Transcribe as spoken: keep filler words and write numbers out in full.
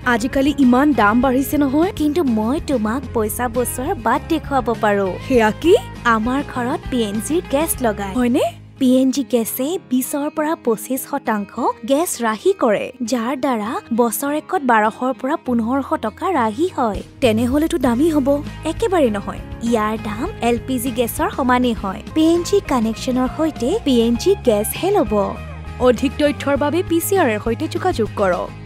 আজিকালি ইমান দাম বাঢ়িছে নহয়। কিন্তু মই তোমাক পইচা বছৰ বাদ দেখুৱাব পাৰো। সেয়া কি? আমাৰ ঘৰত পি এন জিৰ গেছ লগায়। হয়নে? পি এন জি গেছে বিশৰ পৰা পঁচিশ শতাংশ গেছ ৰাহি কৰে, যাৰ দ্বাৰা বছৰেকত বাৰশৰ পৰা পোন্ধৰশ টকা ৰাহি হয়। তেনেহলেতো দামী হ'ব। একেবাৰে নহয়, ইয়াৰ দাম এল পি জি গেছৰ সমানেই হয়। পি এন জি কানেকশ্যনৰ সৈতে পি এন জি গেছহে ল'ব। অধিক তথ্যৰ বাবে পি চি আৰৰ সৈতে যোগাযোগ কৰক।